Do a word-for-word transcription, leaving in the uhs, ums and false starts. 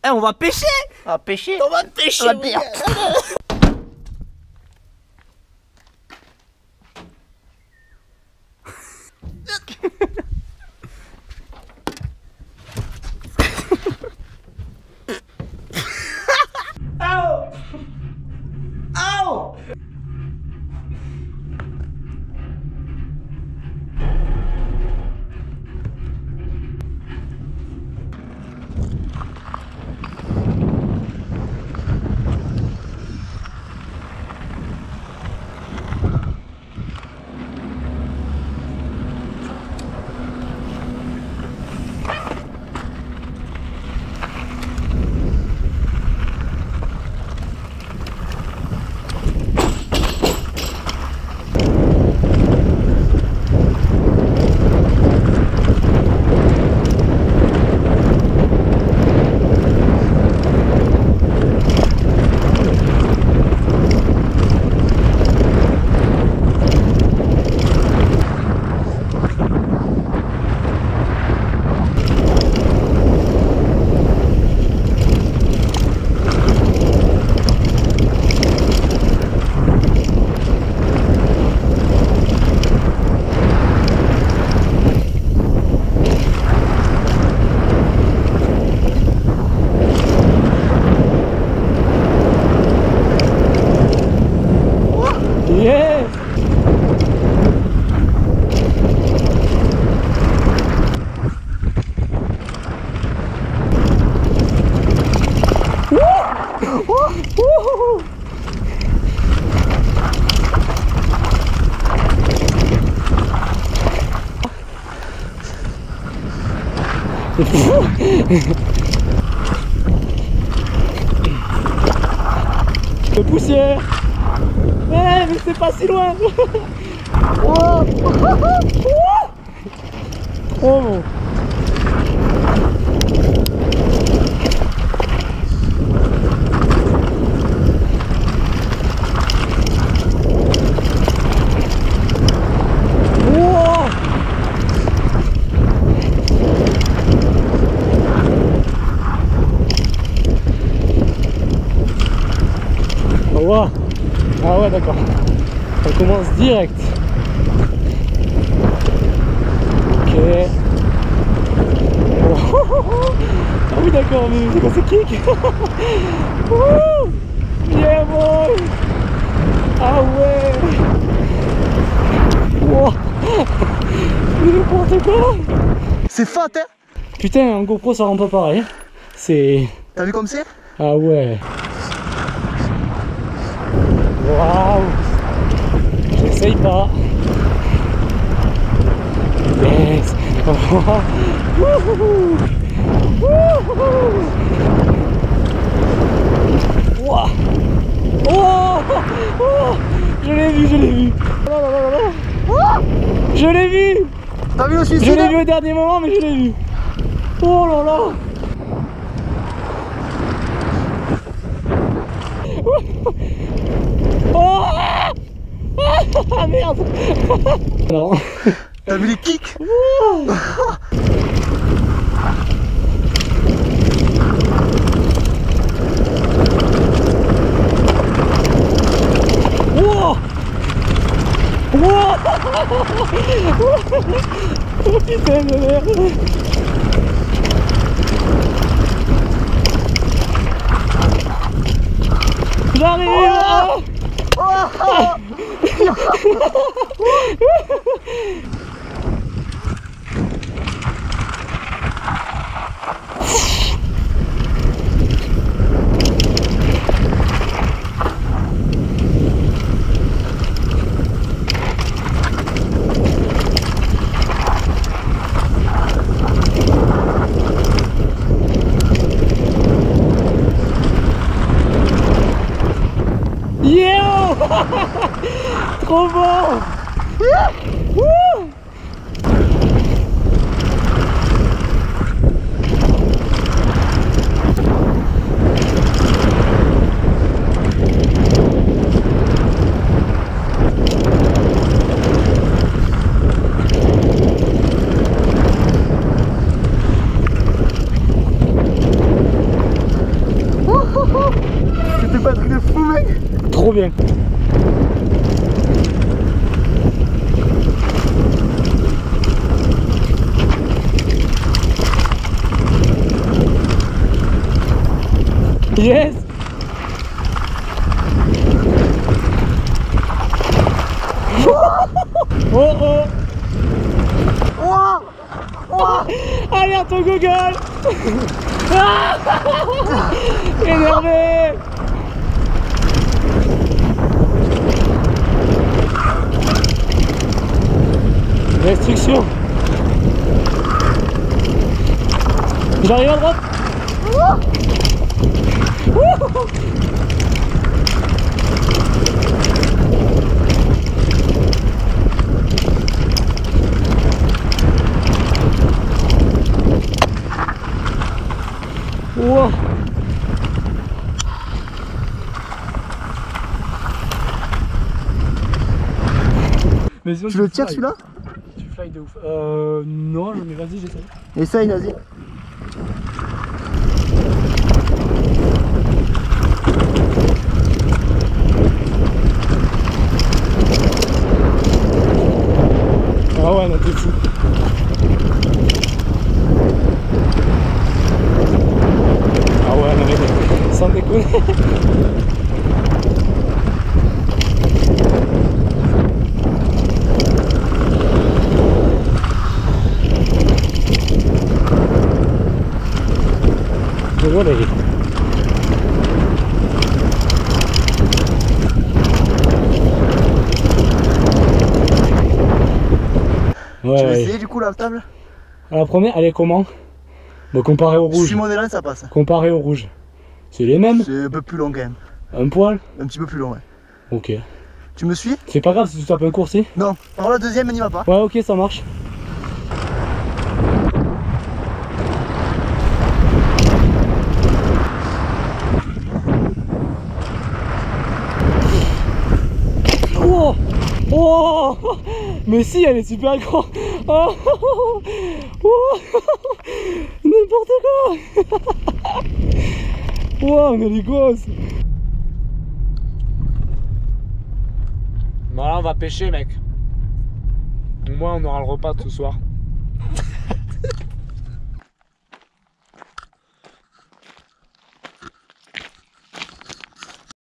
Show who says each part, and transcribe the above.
Speaker 1: Eh, on va pêcher.
Speaker 2: Ah, pêcher.
Speaker 1: On va pêcher.
Speaker 2: On va pêcher.
Speaker 3: Le poussière. Eh mais c'est pas si loin. Oh, oh bon. Wow. Ah ouais d'accord, ça commence direct. Ok. Oh. Ah oui d'accord, mais c'est quoi ce kick? Oh. Yeah boy. Ah ouais. Wow. N'importe quoi.
Speaker 2: C'est fat hein.
Speaker 3: Putain, un GoPro ça rend pas pareil. C'est...
Speaker 2: T'as vu comme c'est?
Speaker 3: Ah ouais. Waouh. J'essaye pas. Yes. Wouhou. Wow. Oh. Oh. Je l'ai vu, je l'ai vu. Je l'ai vu.
Speaker 2: T'as vu le suicide?
Speaker 3: Je l'ai vu au dernier moment, mais je l'ai vu. Oh là là. Oh ah merde. Non.
Speaker 2: T'as vu les kicks?
Speaker 3: Oh. Wow. Wow. Oh putain de merde. J'arrive. Oh.
Speaker 2: Oh, oh.
Speaker 3: Yeah. Trop bon. trop bien. Yes! Oh oh!
Speaker 2: Wow. Wow.
Speaker 3: Allez, ton Google! Énervé! Restriction. J'arrive à droite. Wow. Mais sinon,
Speaker 2: Tu le
Speaker 3: fly.
Speaker 2: tires celui-là?
Speaker 3: Tu fly de ouf. Euh. Non, mais vas-y, j'essaie.
Speaker 2: Essaye, vas-y.
Speaker 3: Ah ouais, là t'es fou. Ah ouais, non mais sans déconner. Voilà. Ouais,
Speaker 2: Tu veux
Speaker 3: ouais.
Speaker 2: essayer du coup la table?
Speaker 3: La première, elle est comment? Bon, comparé au
Speaker 2: Je
Speaker 3: rouge.
Speaker 2: suis mon élan, ça passe.
Speaker 3: Comparé au rouge. C'est les mêmes?
Speaker 2: C'est un peu plus long quand même.
Speaker 3: Un poil?
Speaker 2: Un petit peu plus long, ouais.
Speaker 3: Ok.
Speaker 2: Tu me suis?
Speaker 3: C'est pas grave si tu tapes un coursier?
Speaker 2: Non. Par contre, la deuxième, elle n'y va pas.
Speaker 3: Ouais, ok, ça marche. Oh! Oh! Mais si, elle est super grande! Oh! Oh! N'importe quoi! Wow, on est des gosses! Bon, là, on va pêcher, mec. Au moins, on aura le repas de ce soir.